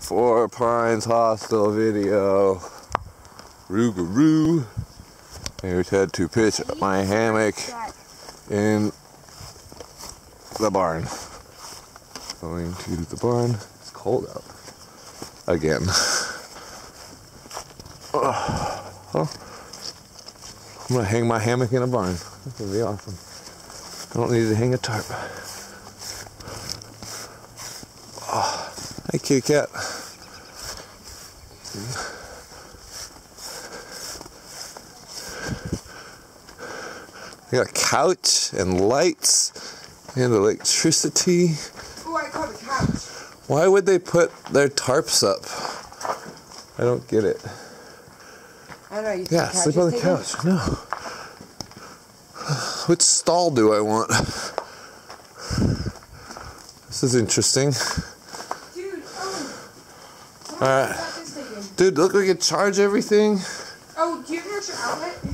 Four Pines Hostel video. Roo-ga-roo. I had to pitch my hammock in the barn. Going to the barn. It's cold out. Again. Oh. I'm gonna hang my hammock in a barn. That's gonna be awesome. I don't need to hang a tarp. Oh. Hey, kitty cat. I got a couch and lights and electricity. Oh, I caught a couch. Why would they put their tarps up? I don't get it. I don't know. You yeah, sleep on the couch. No. Which stall do I want? This is interesting. Dude, Alright. Dude, look, we can charge everything. Oh, do you have an extra outlet?